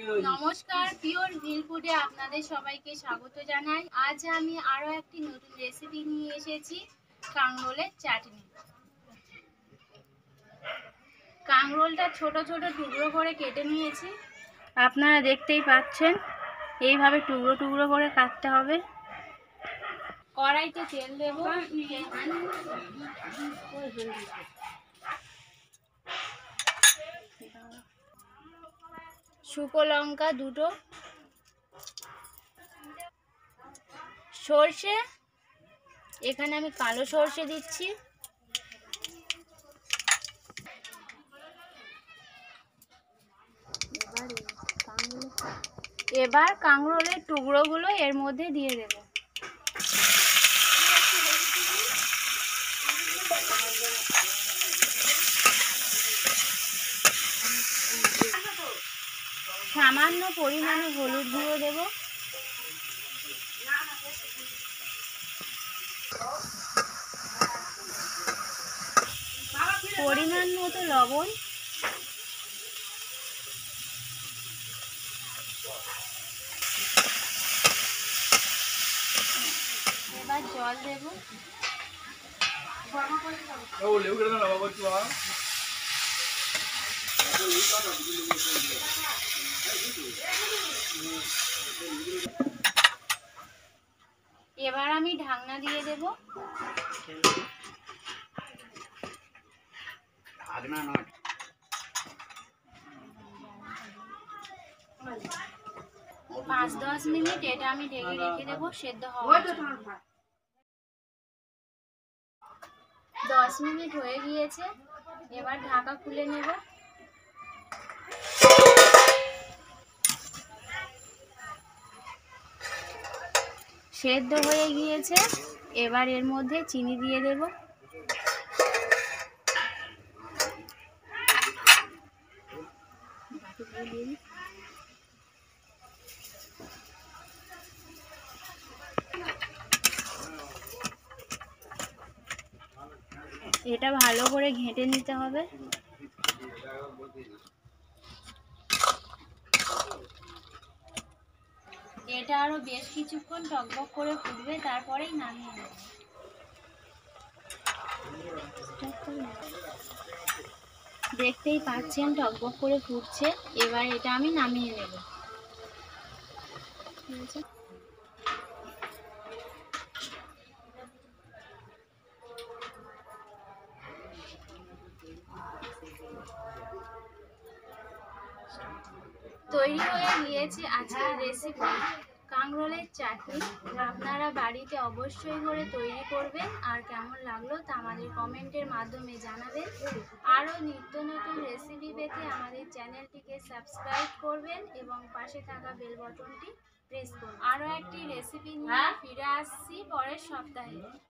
নমস্কার, পিওর ভিল ফুডে আপনাদের সবাইকে স্বাগত জানাই। আজ আমি আরও একটি নতুন রেসিপি নিয়ে এসেছি, কাঁকরোলের চাটনি। কাঁকরোলটা ছোট ছোট টুকরো করে কেটে নিয়েছি, আপনারা দেখতেই পাচ্ছেন। এইভাবে টুকরো টুকরো করে কাটতে হবে। কড়াইতে তেল দেব, শুকনো লঙ্কা দুটো, সর্ষে, এখানে আমি কালো সর্ষে দিচ্ছি, এবার কাঁকরোলের টুকরোগুলো এর মধ্যে দিয়ে দেব। সামান্য পরিমাণে হলুদ গুঁড়ো দেব, পরিমাণ মতো লবণ, এবার জল দেব। এবার আমি ঢাকনা দিয়ে দেব। 5-10 মিনিট এটা আমি ঢেকে রেখে দেবো সেদ্ধ হওয়ার জন্য। 10 মিনিট হয়ে গিয়েছে, এবার ঢাকা খুলে নেব। সেদ্ধ হয়ে গিয়েছে, এবার এর মধ্যে চিনি দিয়ে দেব। এটা ভালো করে ঘেঁটে নিতে হবে। এটা আরো বেশ কিছুক্ষণ টকবক করে ফুটবে, তারপরেই নামিয়ে নেব। দেখতেই পাচ্ছেন টকবক করে ফুটছে, এবার এটা আমি নামিয়ে নেব। তৈরি হয়ে গিয়েছে আজকের রেসিপি, কাঁকরোলের চাটনি। আপনারা বাড়িতে অবশ্যই করে তৈরি করবেন, আর কেমন লাগলো তা আমাদের কমেন্টের মাধ্যমে জানাবেন। আরও নিত্য নতুন রেসিপি পেতে আমাদের চ্যানেলটিকে সাবস্ক্রাইব করবেন এবং পাশে থাকা বেল বাটনটি প্রেস করুন। আরও একটি রেসিপি নিয়ে ফিরে আসছি পরের সপ্তাহে।